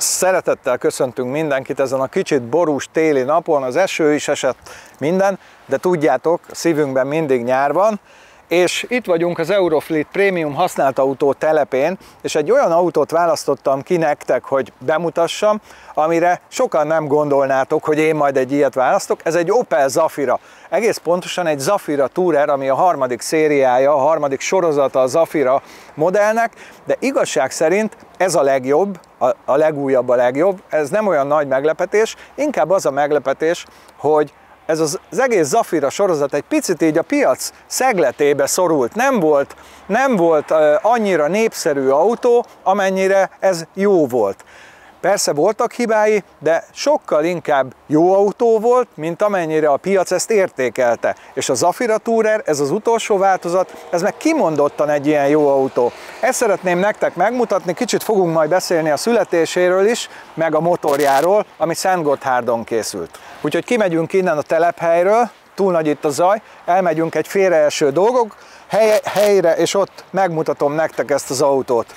Szeretettel köszöntünk mindenkit ezen a kicsit borús téli napon, az eső is esett minden, de tudjátok, a szívünkben mindig nyár van, és itt vagyunk az Eurofleet Premium használt autó telepén, és egy olyan autót választottam ki nektek, hogy bemutassam, amire sokan nem gondolnátok, hogy én majd egy ilyet választok. Ez egy Opel Zafira. Egész pontosan egy Zafira Tourer, ami a harmadik szériája, a harmadik sorozata a Zafira modellnek, de igazság szerint ez a legjobb, a legújabb a legjobb. Ez nem olyan nagy meglepetés, inkább az a meglepetés, hogy ez az egész Zafira sorozat egy picit így a piac szegletébe szorult. Nem volt annyira népszerű autó, amennyire ez jó volt. Persze voltak hibái, de sokkal inkább jó autó volt, mint amennyire a piac ezt értékelte. És a Zafira Tourer, ez az utolsó változat, ez meg kimondottan egy ilyen jó autó. Ezt szeretném nektek megmutatni, kicsit fogunk majd beszélni a születéséről is, meg a motorjáról, ami Szentgotthárdon készült. Úgyhogy kimegyünk innen a telephelyről, túl nagy itt a zaj, elmegyünk egy félreeső dolgok helyre, és ott megmutatom nektek ezt az autót.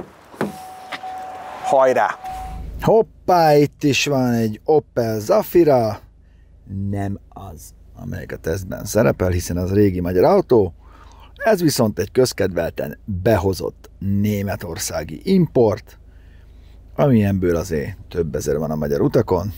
Hajrá! Hoppá, itt is van egy Opel Zafira, nem az, amelyik a tesztben szerepel, hiszen az régi magyar autó, ez viszont egy közkedvelten behozott németországi import, amilyenből azért több ezer van a magyar utakon,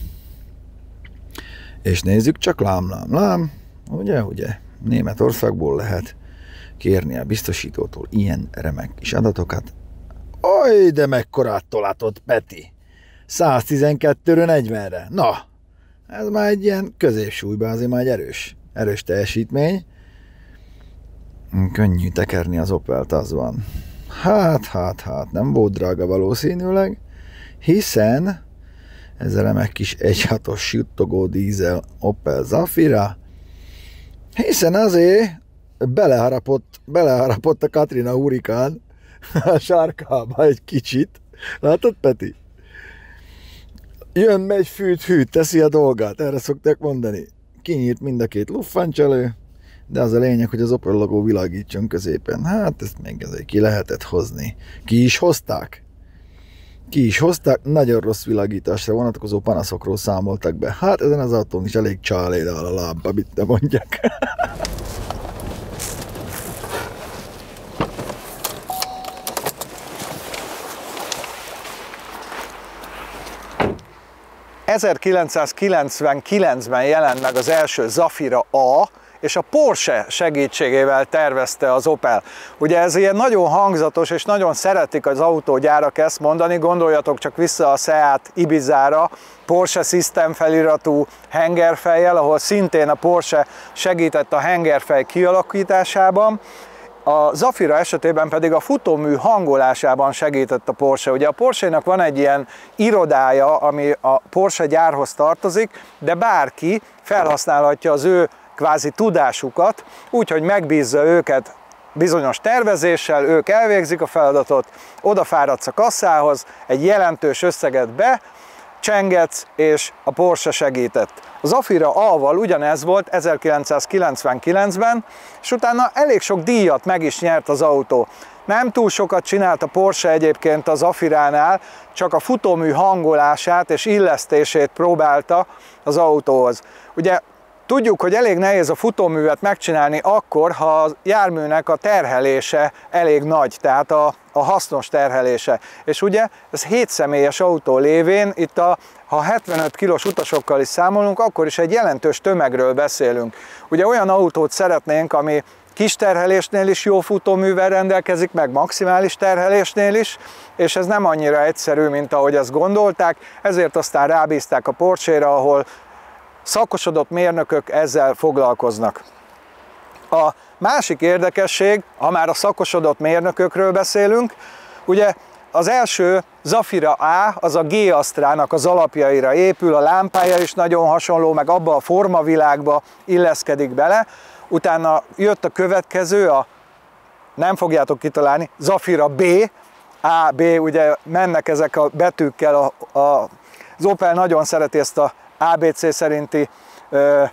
és nézzük csak lám, ugye, Németországból lehet kérni a biztosítótól ilyen remek kis adatokat. Oj, de mekkorát tolatott Peti! 112-ről 40-re. Na, ez már egy ilyen középsúlyban, azért már egy erős teljesítmény. Könnyű tekerni az Opelt, az van. Hát, nem volt drága valószínűleg, hiszen ez a remek kis 1.6-os suttogó dízel Opel Zafira, hiszen azért beleharapott a Katrina hurikán a sarkába egy kicsit. Látod, Peti? Jön, megy, fűt, teszi a dolgát, erre szokták mondani. Kinyírt mind a két luftfancselő, de az a lényeg, hogy az Opel logó világítson középen. Hát ezt még azért ki lehetett hozni. Ki is hozták, nagyon rossz világításra vonatkozó panaszokról számoltak be. Hát ezen az autón is elég csálédál a lábba, mit ne mondjak. ...1999-ben jelent meg az első Zafira A, és a Porsche segítségével tervezte az Opel. Ugye ez ilyen nagyon hangzatos, és nagyon szeretik az autógyárak ezt mondani, gondoljatok csak vissza a Seat Ibizára, Porsche System feliratú hengerfejjel, ahol szintén a Porsche segített a hengerfej kialakításában. A Zafira esetében pedig a futómű hangolásában segített a Porsche. Ugye a Porsche-nak van egy ilyen irodája, ami a Porsche gyárhoz tartozik, de bárki felhasználhatja az ő kvázi tudásukat, úgyhogy megbízza őket bizonyos tervezéssel, ők elvégzik a feladatot, odafáradsz a kasszához, egy jelentős összeget becsengetsz, és a Porsche segített. A Zafira A-val ugyanez volt 1999-ben, és utána elég sok díjat meg is nyert az autó. Nem túl sokat csinált a Porsche egyébként a Zafiránál, csak a futómű hangolását és illesztését próbálta az autóhoz. Ugye tudjuk, hogy elég nehéz a futóművet megcsinálni akkor, ha a járműnek a terhelése elég nagy, tehát a hasznos terhelése. És ugye ez 7 személyes autó lévén, itt ha 75 kilós utasokkal is számolunk, akkor is egy jelentős tömegről beszélünk. Ugye olyan autót szeretnénk, ami kis terhelésnél is jó futóművel rendelkezik, meg maximális terhelésnél is, és ez nem annyira egyszerű, mint ahogy ezt gondolták, ezért aztán rábízták a Porsche-ra, ahol szakosodott mérnökök ezzel foglalkoznak. A másik érdekesség, ha már a szakosodott mérnökökről beszélünk, ugye az első Zafira A, az a G-Astrának az alapjaira épül, a lámpája is nagyon hasonló, meg abba a formavilágba illeszkedik bele. Utána jött a következő, nem fogjátok kitalálni, Zafira B, A, B, ugye mennek ezek a betűkkel, az Opel nagyon szereti ezt a ABC szerinti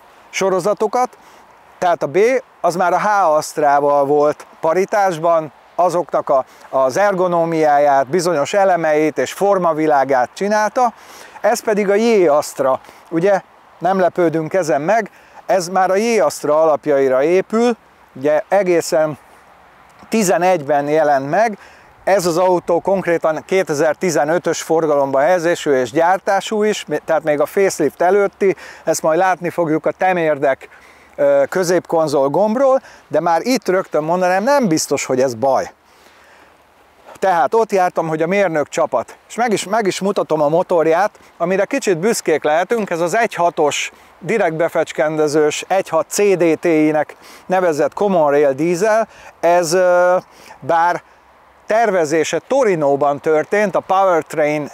sorozatokat, tehát a B az már a H-Astrával volt paritásban, azoknak az ergonómiáját, bizonyos elemeit és formavilágát csinálta, ez pedig a J-Astra. Ugye nem lepődünk ezen meg, ez már a J-Astra alapjaira épül, ugye egészen 11-ben jelent meg, ez az autó konkrétan 2015-ös forgalomba helyezésű és gyártású is, tehát még a facelift előtti, ezt majd látni fogjuk a temérdek középkonzol gombról, de már itt rögtön mondanám, nem biztos, hogy ez baj. Tehát ott jártam, hogy a mérnök csapat, és meg is mutatom a motorját, amire kicsit büszkék lehetünk, ez az 1.6-os direktbefecskendezős 1.6 CDTI-nek nevezett Common Rail dízel, ez bár tervezése Torinóban történt, a Powertrain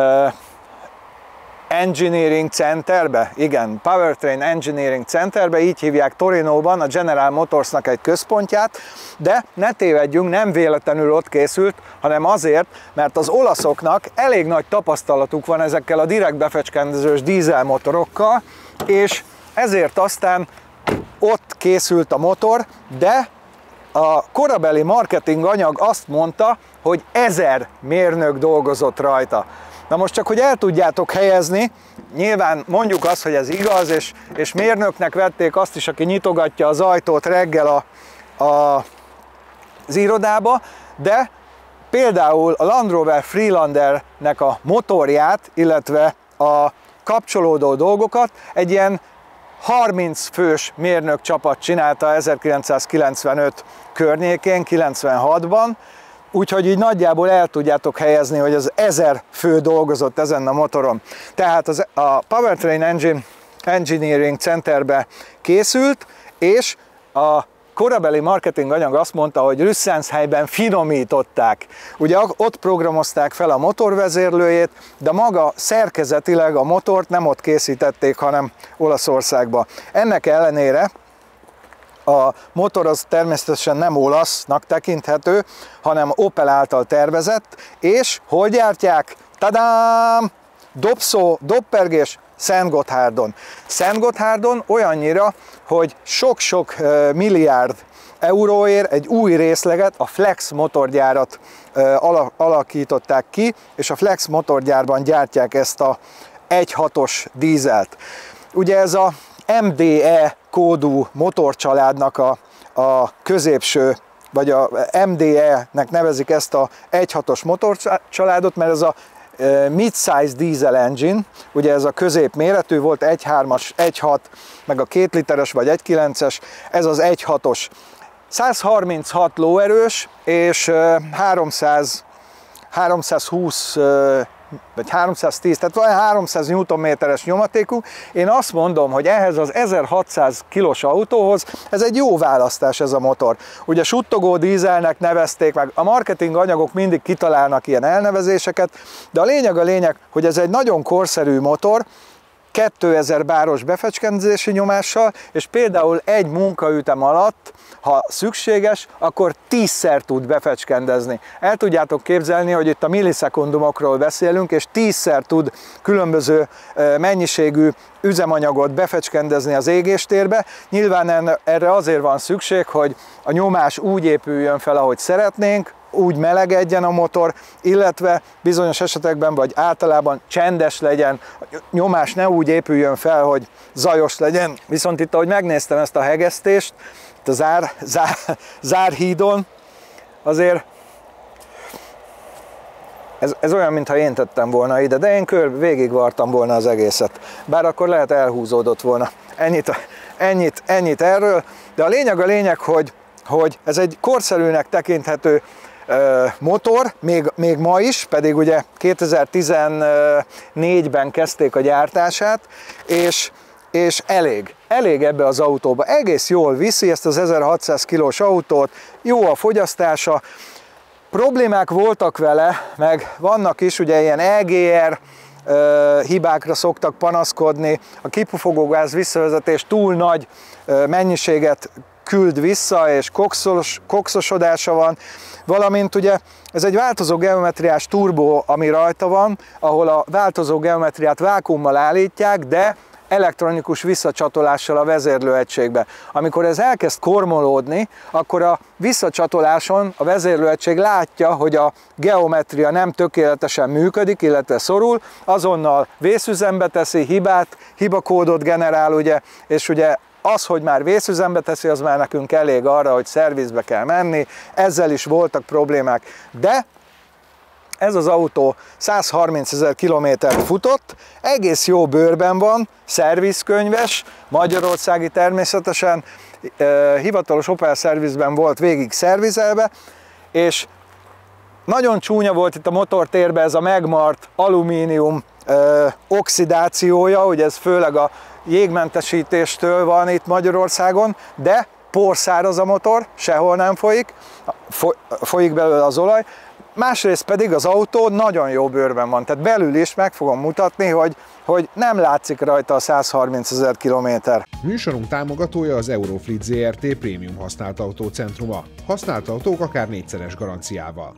Engineering Centerbe, igen, Powertrain Engineering Centerbe, így hívják Torinóban, a General Motorsnak egy központját, de ne tévedjünk, nem véletlenül ott készült, hanem azért, mert az olaszoknak elég nagy tapasztalatuk van ezekkel a direktbefecskendezős dízelmotorokkal, és ezért aztán ott készült a motor, de a korabeli marketing anyag azt mondta, hogy 1000 mérnök dolgozott rajta. Na most csak, hogy el tudjátok helyezni, nyilván mondjuk azt, hogy ez igaz, és mérnöknek vették azt is, aki nyitogatja az ajtót reggel az irodába, de például a Land Rover Freelandernek a motorját, illetve a kapcsolódó dolgokat egy ilyen 30 fős mérnök csapat csinálta 1995 környékén, 96-ban, úgyhogy így nagyjából el tudjátok helyezni, hogy az 1000 fő dolgozott ezen a motoron. Tehát a Powertrain Engineering Centerbe készült, és a korabeli marketing anyag azt mondta, hogy Rüsszenshelyben finomították. Ugye ott programozták fel a motorvezérlőjét, de maga szerkezetileg a motort nem ott készítették, hanem Olaszországba. Ennek ellenére a motor az természetesen nem olasznak tekinthető, hanem Opel által tervezett, és hol gyártják? Tadám! Dobszó, doppergés, Szentgotthárdon. Szentgotthárdon olyannyira, hogy sok-sok milliárd euróért egy új részleget, a Flex motorgyárat alakították ki, és a Flex motorgyárban gyártják ezt a 1.6-os dízelt. Ugye ez a MDE kódú motorcsaládnak a középső, vagy a MDE-nek nevezik ezt a 1.6-os motorcsaládot, mert ez a mid-size diesel engine, ugye ez a középméretű, volt 1.3-as, 1.6, meg a 2 literes vagy 1.9-es, ez az 1.6-os. 136 lóerős, és 320 vagy 310, tehát van 300 Nm-es nyomatékú. Én azt mondom, hogy ehhez az 1600 kilós autóhoz ez egy jó választás ez a motor. Ugye suttogó dízelnek nevezték, meg a marketing anyagok mindig kitalálnak ilyen elnevezéseket, de a lényeg, hogy ez egy nagyon korszerű motor, 2000 báros befecskendezési nyomással, és például egy munkaütem alatt, ha szükséges, akkor 10-szer tud befecskendezni. El tudjátok képzelni, hogy itt a millisekundumokról beszélünk, és 10-szer tud különböző mennyiségű üzemanyagot befecskendezni az égéstérbe. Nyilván erre azért van szükség, hogy a nyomás úgy épüljön fel, ahogy szeretnénk, úgy melegedjen a motor, illetve bizonyos esetekben, vagy általában csendes legyen, a nyomás ne úgy épüljön fel, hogy zajos legyen. Viszont itt, ahogy megnéztem ezt a hegesztést, itt a Zárhídon, azért ez olyan, mintha én tettem volna ide, de én végigvartam volna az egészet. Bár akkor lehet elhúzódott volna. Ennyit erről, de a lényeg, hogy ez egy korszerűnek tekinthető motor, még ma is, pedig ugye 2014-ben kezdték a gyártását, és elég ebbe az autóba. Egész jól viszi ezt az 1600 kilós autót, jó a fogyasztása. Problémák voltak vele, meg vannak is, ugye ilyen EGR hibákra szoktak panaszkodni, a kipufogógáz visszavezetés túl nagy mennyiséget küld vissza, és kokszosodása van, valamint ugye ez egy változó geometriás turbó, ami rajta van, ahol a változó geometriát vákuummal állítják, de elektronikus visszacsatolással a vezérlőegységbe. Amikor ez elkezd kormolódni, akkor a visszacsatoláson a vezérlőegység látja, hogy a geometria nem tökéletesen működik, illetve szorul, azonnal vészüzembe teszi, hibakódot generál, ugye, és ugye az, hogy már vészüzembe teszi, az már nekünk elég arra, hogy szervizbe kell menni, ezzel is voltak problémák, de ez az autó 130 000 kilométert futott, egész jó bőrben van, szervizkönyves, magyarországi természetesen, hivatalos Opel szervizben volt végig szervizelve, és nagyon csúnya volt itt a motortérben ez a megmart alumínium oxidációja, ugye ez főleg a jégmentesítéstől van itt Magyarországon, de porszáraz a motor, sehol nem folyik, folyik belőle az olaj, másrészt pedig az autó nagyon jó bőrben van, tehát belül is meg fogom mutatni, hogy nem látszik rajta a 130 000 kilométer. Műsorunk támogatója az Eurofleet Zrt. Prémium használt autócentruma. Használt autók akár 4-szeres garanciával.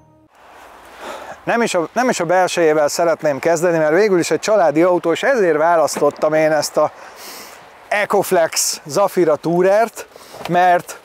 Nem is a belsejével szeretném kezdeni, mert végül is egy családi autó, és ezért választottam én ezt a Ecoflex Zafira Tourert, mert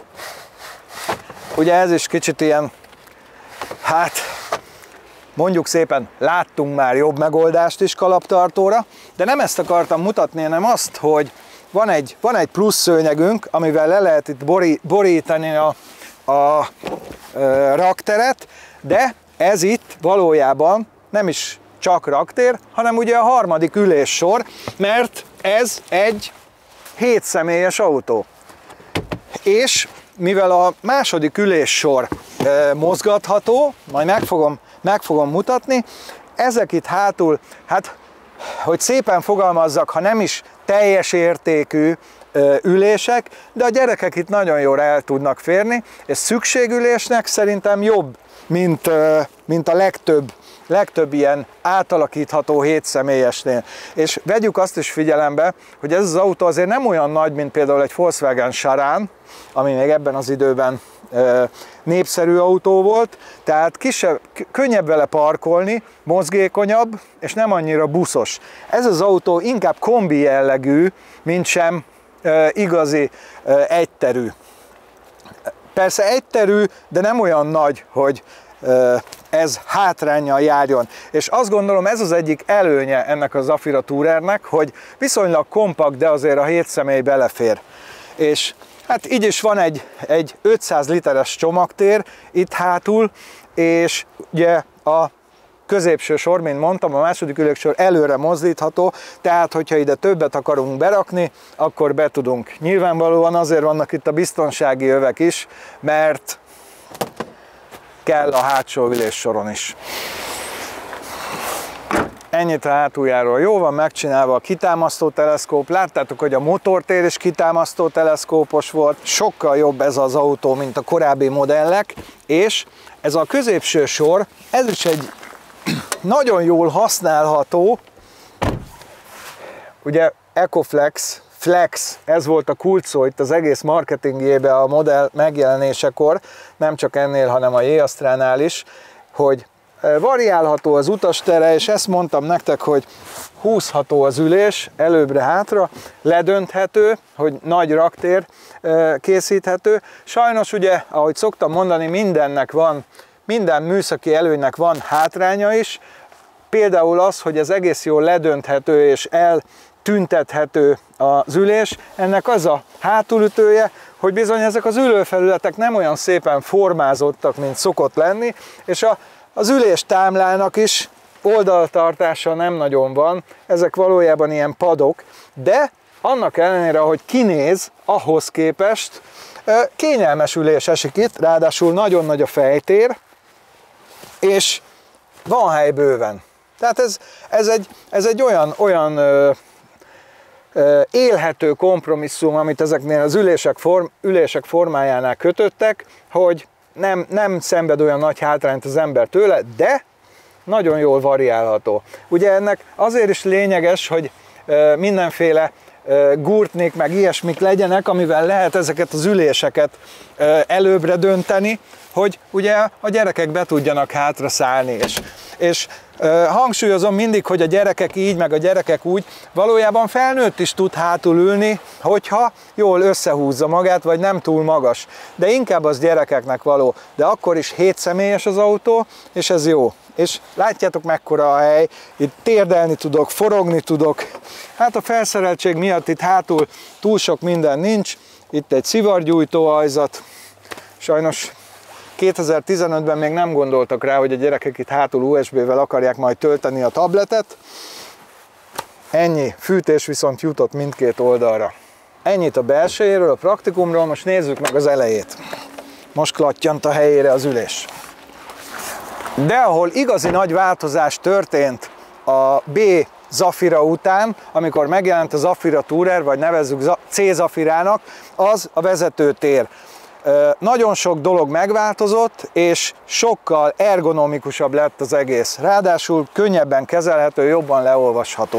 ugye ez is kicsit ilyen, hát mondjuk szépen láttunk már jobb megoldást is kalaptartóra, de nem ezt akartam mutatni, hanem azt, hogy van egy plusz szőnyegünk, amivel le lehet itt borítani a rakteret, de ez itt valójában nem is csak raktér, hanem ugye a harmadik üléssor, mert ez egy 7 személyes autó. És mivel a második üléssor mozgatható, majd meg fogom mutatni, ezek itt hátul, hát hogy szépen fogalmazzak, ha nem is teljes értékű ülések, de a gyerekek itt nagyon jól el tudnak férni, és szükségülésnek szerintem jobb, mint a legtöbb ilyen átalakítható 7 személyesnél. És vegyük azt is figyelembe, hogy ez az autó azért nem olyan nagy, mint például egy Volkswagen Charan, ami még ebben az időben népszerű autó volt, tehát könnyebb vele parkolni, mozgékonyabb, és nem annyira buszos. Ez az autó inkább kombi jellegű, mint sem igazi egyterű. Persze egyterű, de nem olyan nagy, hogy ez hátránnyal járjon. És azt gondolom, ez az egyik előnye ennek a Zafira Tourernek, hogy viszonylag kompakt, de azért a 7 személy belefér. És hát így is van egy 500 literes csomagtér itt hátul, és ugye a középső sor, mint mondtam, a második üléssor előre mozdítható, tehát hogyha ide többet akarunk berakni, akkor be tudunk. Nyilvánvalóan azért vannak itt a biztonsági övek is, mert kell a hátsó üléssoron is. Ennyit a hátuljáról. Jó van megcsinálva a kitámasztó teleszkóp. Láttátok, hogy a motortér is kitámasztó teleszkópos volt. Sokkal jobb ez az autó, mint a korábbi modellek. És ez a középső sor, ez is egy nagyon jól használható, ugye Ecoflex, Flex, ez volt a kult szó itt az egész marketingjében a modell megjelenésekor, nem csak ennél, hanem a J-Astránál is, hogy variálható az utastere, és ezt mondtam nektek, hogy húzható az ülés előbbre-hátra, ledönthető, hogy nagy raktér készíthető. Sajnos ugye, ahogy szoktam mondani, minden műszaki előnynek van hátránya is, például az, hogy ez egész jól ledönthető és eltüntethető az ülés. Ennek az a hátulütője, hogy bizony ezek az ülőfelületek nem olyan szépen formázottak, mint szokott lenni, és az üléstámlának is oldaltartása nem nagyon van, ezek valójában ilyen padok, de annak ellenére, hogy kinéz, ahhoz képest kényelmes ülés esik itt, ráadásul nagyon nagy a fejtér, és van hely bőven. Tehát ez egy olyan élhető kompromisszum, amit ezeknél az ülések formájánál kötöttek, hogy nem szenved olyan nagy hátrányt az ember tőle, de nagyon jól variálható. Ugye ennek azért is lényeges, hogy mindenféle gurtnék meg ilyesmik legyenek, amivel lehet ezeket az üléseket előbbre dönteni, hogy ugye a gyerekek be tudjanak hátra szállni. És Hangsúlyozom mindig, hogy a gyerekek így, meg a gyerekek úgy, valójában felnőtt is tud hátul ülni, hogyha jól összehúzza magát, vagy nem túl magas. De inkább az gyerekeknek való. De akkor is 7 személyes az autó, és ez jó. És látjátok, mekkora a hely, itt térdelni tudok, forogni tudok. Hát a felszereltség miatt itt hátul túl sok minden nincs. Itt egy szivargyújtó ajzat. Sajnos 2015-ben még nem gondoltak rá, hogy a gyerekek itt hátul USB-vel akarják majd tölteni a tabletet. Ennyi, fűtés viszont jutott mindkét oldalra. Ennyit a belsejéről, a praktikumról, most nézzük meg az elejét. Most klattyant a helyére az ülés. De ahol igazi nagy változás történt a B Zafira után, amikor megjelent a Zafira Tourer, vagy nevezzük C Zafirának, az a vezetőtér. Nagyon sok dolog megváltozott, és sokkal ergonomikusabb lett az egész. Ráadásul könnyebben kezelhető, jobban leolvasható.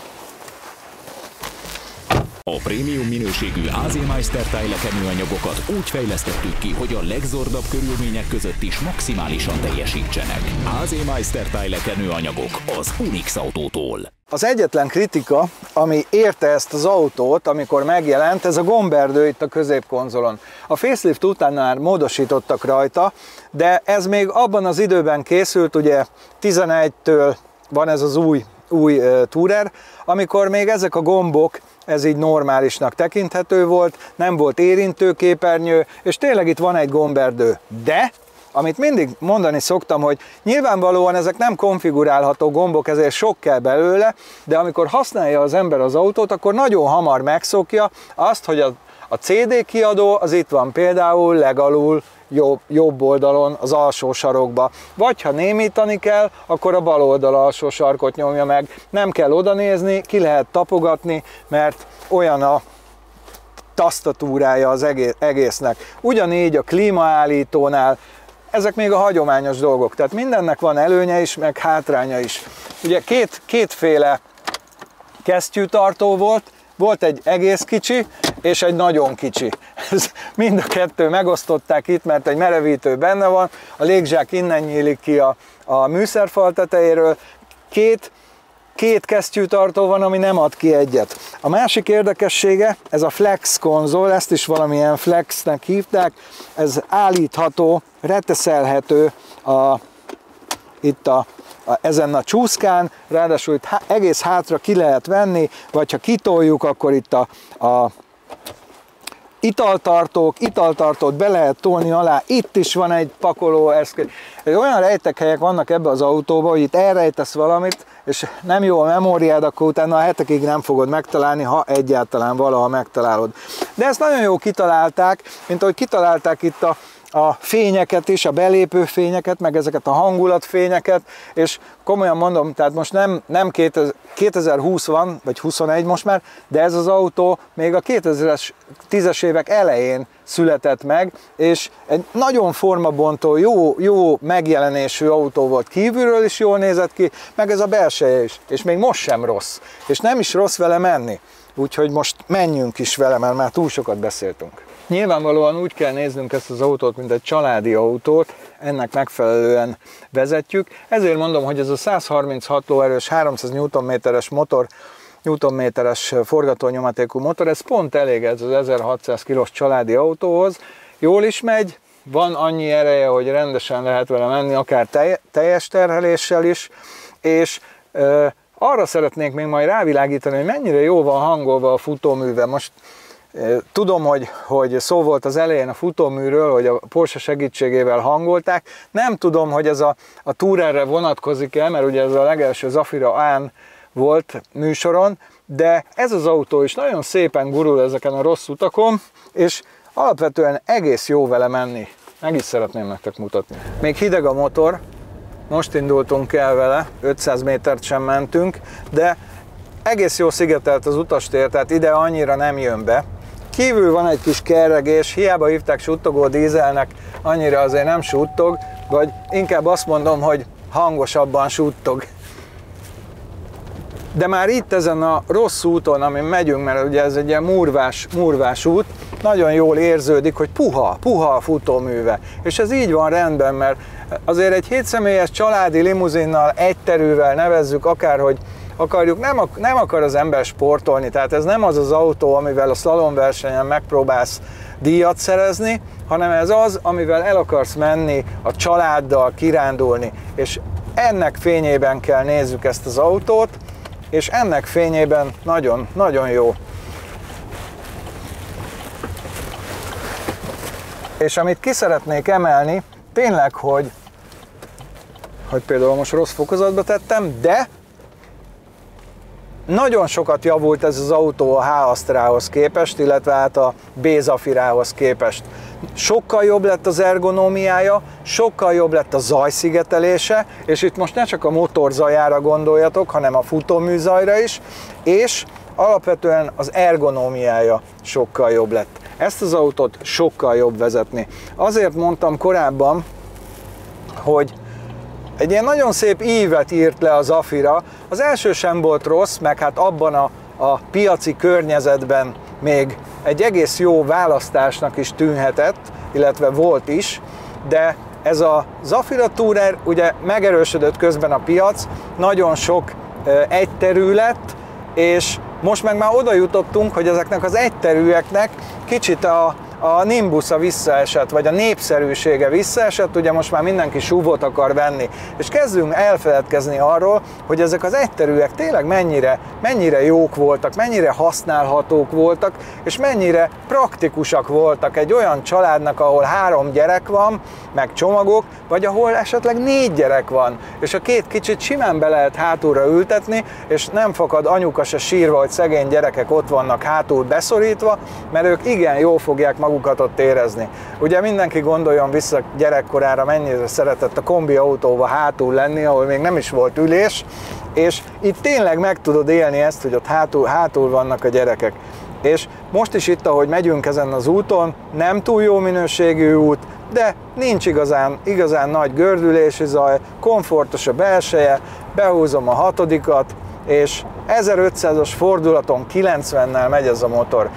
A prémium minőségű AZ Meister tájlekenőanyagokat úgy fejlesztettük ki, hogy a legzordabb körülmények között is maximálisan teljesítsenek. AZ Meister tájlekenőanyagok az Unix autótól. Az egyetlen kritika, ami érte ezt az autót, amikor megjelent, ez a gomberdő itt a középkonzolon. A facelift után már módosítottak rajta, de ez még abban az időben készült, ugye 11-től van ez az új Tourer, amikor még ezek a gombok, ez így normálisnak tekinthető volt, nem volt érintőképernyő, és tényleg itt van egy gomberdő. De, amit mindig mondani szoktam, hogy nyilvánvalóan ezek nem konfigurálható gombok, ezért sok kell belőle, de amikor használja az ember az autót, akkor nagyon hamar megszokja azt, hogy a CD kiadó az itt van például legalul, jobb oldalon, az alsó sarokba. Vagy ha némítani kell, akkor a bal oldal alsó sarkot nyomja meg. Nem kell oda nézni, ki lehet tapogatni, mert olyan a tasztatúrája az egésznek. Ugyanígy a klímaállítónál, ezek még a hagyományos dolgok. Tehát mindennek van előnye is, meg hátránya is. Ugye kétféle kesztyűtartó volt egy egész kicsi, és egy nagyon kicsi. Mind a kettő megosztották itt, mert egy merevítő benne van, a légzsák innen nyílik ki a műszerfal tetejéről. Két kesztyűtartó van, ami nem ad ki egyet. A másik érdekessége, ez a Flex konzol, ezt is valamilyen Flexnek hívták, ez állítható, reteszelhető ezen a csúszkán, ráadásul itt egész hátra ki lehet venni, vagy ha kitoljuk, akkor itt a italtartót be lehet tolni alá, itt is van egy pakoló eszköz. Olyan rejtekhelyek vannak ebbe az autóba, hogy itt elrejtesz valamit, és nem jó a memóriád, akkor utána a hetekig nem fogod megtalálni, ha egyáltalán valaha megtalálod. De ezt nagyon jó kitalálták, mint ahogy kitalálták itt a fényeket is, a belépő fényeket, meg ezeket a hangulatfényeket, és komolyan mondom, tehát most nem 2020 van, vagy 21 most már, de ez az autó még a 2010-es évek elején született meg, és egy nagyon formabontó, jó megjelenésű autó volt, kívülről is jól nézett ki, meg ez a belseje is, és még most sem rossz, és nem is rossz vele menni. Úgyhogy most menjünk is vele, mert már túl sokat beszéltünk. Nyilvánvalóan úgy kell néznünk ezt az autót, mint egy családi autót, ennek megfelelően vezetjük. Ezért mondom, hogy ez a 136 lóerős, 300 Nm-es motor, Nm-es forgatónyomatékú motor, ez pont elég ez az 1600 kg-s családi autóhoz. Jól is megy, van annyi ereje, hogy rendesen lehet vele menni, akár teljes terheléssel is, és arra szeretnék még majd rávilágítani, hogy mennyire jó van hangolva a futóműve. Most tudom, hogy szó volt az elején a futóműről, hogy a Porsche segítségével hangolták. Nem tudom, hogy ez a Tourerre vonatkozik-e, mert ugye ez a legelső Zafira A-n volt műsoron, de ez az autó is nagyon szépen gurul ezeken a rossz utakon, és alapvetően egész jó vele menni. Meg is szeretném nektek mutatni. Még hideg a motor, most indultunk el vele, 500 métert sem mentünk, de egész jó szigetelt az utastér, tehát ide annyira nem jön be. Kívül van egy kis kerregés, hiába hívták suttogó dízelnek, annyira azért nem suttog, vagy inkább azt mondom, hogy hangosabban suttog. De már itt ezen a rossz úton, amin megyünk, mert ugye ez egy ilyen murvás út, nagyon jól érződik, hogy puha a futóműve. És ez így van rendben, mert azért egy 7 személyes családi limuzinnal, egyterűvel nevezzük, akárhogy akarjuk, nem akar az ember sportolni, tehát ez nem az az autó, amivel a szlalomversenyen megpróbálsz díjat szerezni, hanem ez az, amivel el akarsz menni a családdal kirándulni, és ennek fényében kell nézzük ezt az autót, és ennek fényében nagyon jó. És amit ki szeretnék emelni, tényleg, hogy például most rossz fokozatba tettem, de nagyon sokat javult ez az autó a H-Astrahoz képest, illetve hát a B-Zafirához képest. Sokkal jobb lett az ergonómiája, sokkal jobb lett a zajszigetelése, és itt most ne csak a motor zajára gondoljatok, hanem a futóműzajra is, és alapvetően az ergonómiája sokkal jobb lett. Ezt az autót sokkal jobb vezetni. Azért mondtam korábban, hogy egy ilyen nagyon szép ívet írt le a Zafira. Az első sem volt rossz, meg hát abban a piaci környezetben még egy egész jó választásnak is tűnhetett, illetve volt is, de ez a Zafira Tourer ugye megerősödött közben a piac, nagyon sok egyterű lett, és most meg már oda jutottunk, hogy ezeknek az egyterűeknek kicsit a nimbusza visszaesett, vagy a népszerűsége visszaesett, ugye most már mindenki SUV-ot akar venni, és kezdünk elfeledkezni arról, hogy ezek az egyterűek tényleg mennyire jók voltak, mennyire használhatók voltak, és mennyire praktikusak voltak egy olyan családnak, ahol 3 gyerek van, meg csomagok, vagy ahol esetleg 4 gyerek van, és a 2 kicsit simán be lehet hátulra ültetni, és nem fakad anyuka se sírva, hogy szegény gyerekek ott vannak hátul beszorítva, mert ők igen jól fogják magukat ott érezni. Ugye mindenki gondoljon vissza gyerekkorára, mennyire szeretett a kombi autóba hátul lenni, ahol még nem is volt ülés, és itt tényleg meg tudod élni ezt, hogy ott hátul vannak a gyerekek. És most is itt, ahogy megyünk ezen az úton, nem túl jó minőségű út, de nincs igazán nagy gördülési zaj, komfortos a belseje, behúzom a 6-dikat, és 1500-as fordulaton 90-nel megy ez a motor.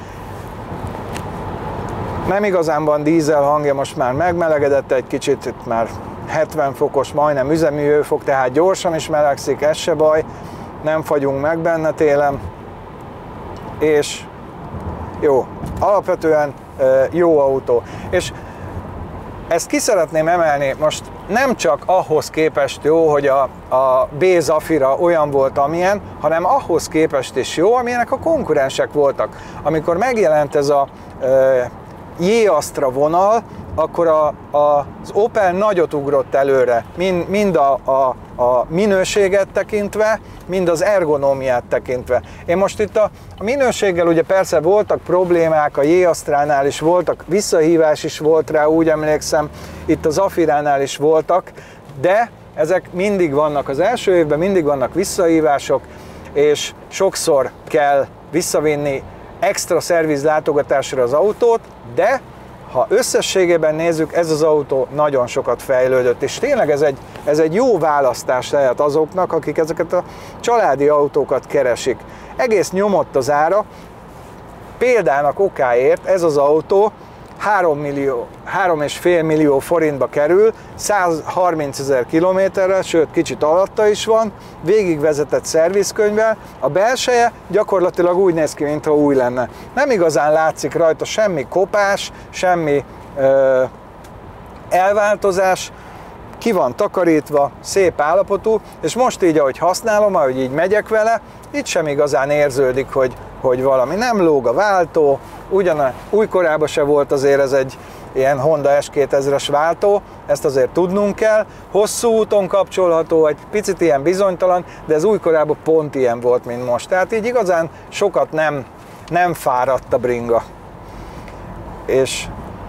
Nem igazán van dízel hangja, most már megmelegedett egy kicsit, itt már 70 fokos, majdnem üzemi hőfok, tehát gyorsan is melegszik, ez se baj, nem fagyunk meg benne télen, és jó, alapvetően jó autó. És ezt ki szeretném emelni, most nem csak ahhoz képest jó, hogy a B-Zafira olyan volt, amilyen, hanem ahhoz képest is jó, amilyenek a konkurensek voltak. Amikor megjelent ez a J-Astra vonal, akkor az Opel nagyot ugrott előre, mind a minőséget tekintve, mind az ergonómiát tekintve. Én most itt a minőséggel ugye persze voltak problémák, a J-Astránál is voltak, visszahívás is volt rá, úgy emlékszem, itt az Zafiránál is voltak, de ezek mindig vannak az első évben, mindig vannak visszahívások, és sokszor kell visszavinni extra szerviz látogatásra az autót, de ha összességében nézzük, ez az autó nagyon sokat fejlődött, és tényleg ez egy jó választás lehet azoknak, akik ezeket a családi autókat keresik. Egész nyomott az ára, példának okáért ez az autó 3,5 millió forintba kerül, 130 000 kilométerre, sőt kicsit alatta is van, végigvezetett szervizkönyvvel, a belseje gyakorlatilag úgy néz ki, mintha új lenne. Nem igazán látszik rajta semmi kopás, semmi elváltozás, ki van takarítva, szép állapotú, és most így, ahogy használom, ahogy így megyek vele, itt sem igazán érződik, hogy valami nem lóg a váltó, ugyan újkorában se volt azért ez egy ilyen Honda S2000-es váltó, ezt azért tudnunk kell, hosszú úton kapcsolható, egy picit ilyen bizonytalan, de ez újkorában pont ilyen volt, mint most. Tehát így igazán sokat nem fáradt a bringa. És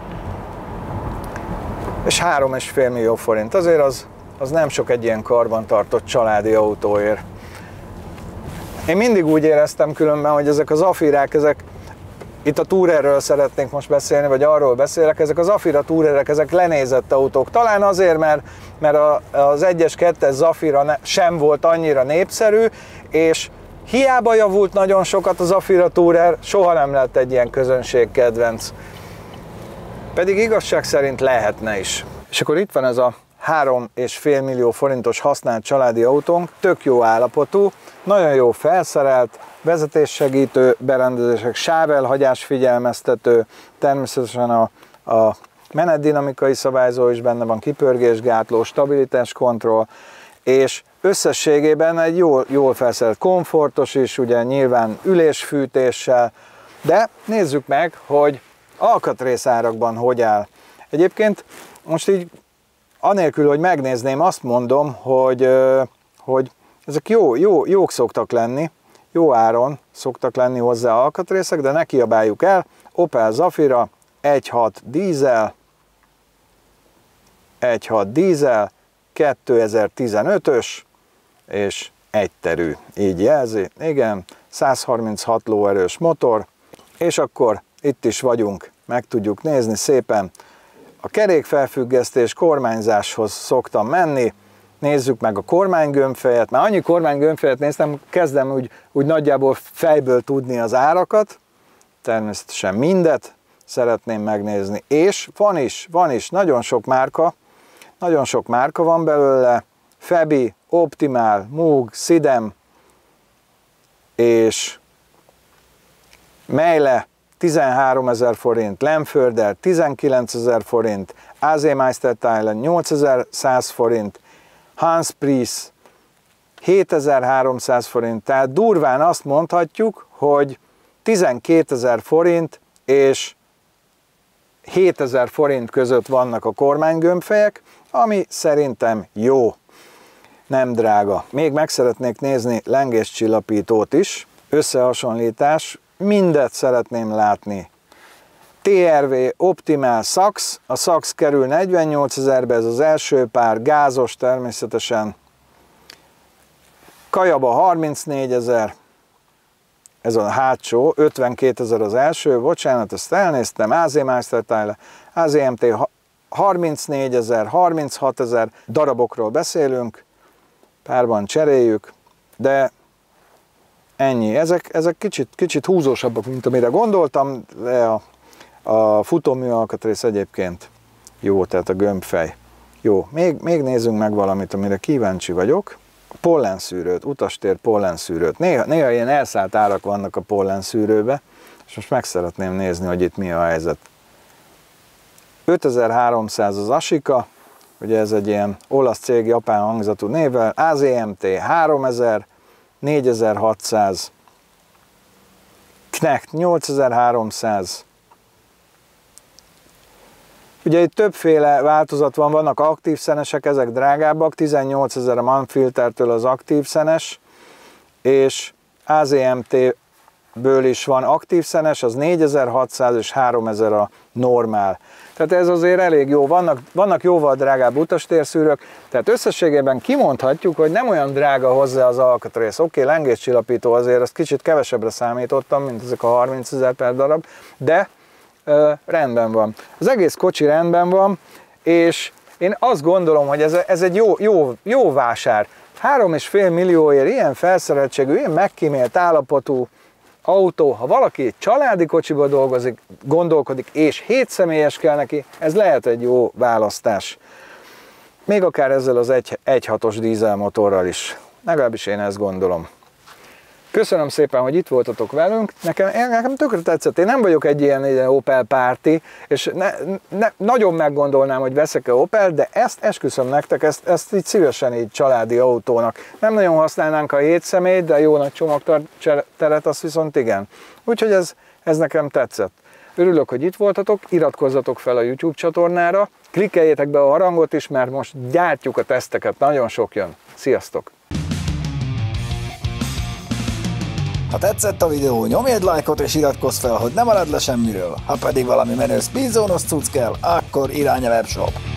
3,5 millió forint, azért az nem sok egy ilyen karbantartott családi autóért. Én mindig úgy éreztem különben, hogy ezek a Zafirák, itt a Tourerről szeretnénk most beszélni, vagy arról beszélek, ezek a Zafira Tourerek, ezek lenézett autók. Talán azért, mert az 1-es, 2-es Zafira sem volt annyira népszerű, és hiába javult nagyon sokat a Zafira Tourer, soha nem lett egy ilyen közönségkedvenc. Pedig igazság szerint lehetne is. És akkor itt van ez a 3,5 millió forintos használt családi autónk, tök jó állapotú, nagyon jó felszerelt, vezetéssegítő berendezések, sávelhagyás figyelmeztető, természetesen a menetdinamikai szabályzó is benne van, kipörgésgátló, stabilitáskontroll, és összességében egy jól felszerelt, komfortos is, ugye nyilván ülésfűtéssel, de nézzük meg, hogy alkatrészárakban hogy áll. Egyébként most így anélkül, hogy megnézném, azt mondom, hogy ezek jók szoktak lenni, jó áron szoktak lenni hozzá alkatrészek, de ne kiabáljuk el. Opel Zafira 1.6 dízel, 2015-ös és egyterű, így jelzi, igen, 136 lóerős motor, és akkor itt is vagyunk, meg tudjuk nézni szépen. A kerékfelfüggesztés kormányzáshoz szoktam menni, nézzük meg a kormánygömbfejet, már annyi kormánygömbfejet néztem, kezdem úgy nagyjából fejből tudni az árakat, természetesen mindet szeretném megnézni, és van is, nagyon sok márka van belőle, Febi, Optimal, Moog, Sidem és Meyle 13 000 forint, Lemförder 19 000 forint, AZ Meisterteilen 8100 forint, Hans Price 7300 forint, tehát durván azt mondhatjuk, hogy 12 000 forint és 7000 forint között vannak a kormánygömbfejek, ami szerintem jó, nem drága. Még meg szeretnék nézni lengéscsillapítót is, összehasonlítás, mindet szeretném látni. TRV, Optimal, Sachs, a Sachs kerül 48 000-be, ez az első pár, gázos természetesen. Kajaba 34 000, ez a hátsó, 52 000 az első, bocsánat, ezt elnéztem, AZ Meisterteilen, AZMT 34 000, 36 000, darabokról beszélünk, párban cseréljük, de ennyi. Ezek kicsit húzósabbak, mint amire gondoltam, de a futómű alkatrész egyébként jó, tehát a gömbfej. Jó, még nézzünk meg valamit, amire kíváncsi vagyok. Pollenszűrőt, utastér pollenszűrőt. Néha ilyen elszállt árak vannak a pollenszűrőbe, és most meg szeretném nézni, hogy itt mi a helyzet. 5300 az Ashika, ugye ez egy ilyen olasz cég japán hangzatú névvel, AZMT 3000, 4600, Knecht 8300. Ugye itt többféle változat vannak aktív szenesek, ezek drágábbak, 18 000 a Manfiltertől az aktív szenes, és AZMT-ből is van aktív szenes, az 4600 és 3000 a normál. Tehát ez azért elég jó, vannak jóval drágább utastérszűrők, tehát összességében kimondhatjuk, hogy nem olyan drága hozzá az alkatrész. Oké, lengéscsillapító azért, azt kicsit kevesebbre számítottam, mint ezek a 30 000 per darab, de rendben van. Az egész kocsi rendben van, és én azt gondolom, hogy ez egy jó vásár. 3,5 millióért ilyen felszereltségű, ilyen megkímélt állapotú autó, ha valaki egy családi kocsiba gondolkodik, és 7 személyes kell neki, ez lehet egy jó választás. Még akár ezzel az 1.6-os dízelmotorral is. Legalábbis én ezt gondolom. Köszönöm szépen, hogy itt voltatok velünk. Nekem tökre tetszett. Én nem vagyok egy ilyen Opel párti, és nagyon meggondolnám, hogy veszek-e Opel, de ezt esküszöm nektek, ezt így szívesen így családi autónak. Nem nagyon használnánk a 7 személyt, de jó nagy csomagteret, azt viszont igen. Úgyhogy ez nekem tetszett. Örülök, hogy itt voltatok, iratkozzatok fel a YouTube csatornára, klikkeljétek be a harangot is, mert most gyártjuk a teszteket, nagyon sok jön. Sziasztok! Ha tetszett a videó, nyomj egy lájkot és iratkozz fel, hogy ne maradj le semmiről. Ha pedig valami menő speedzónos cucc kell, akkor irány a webshop.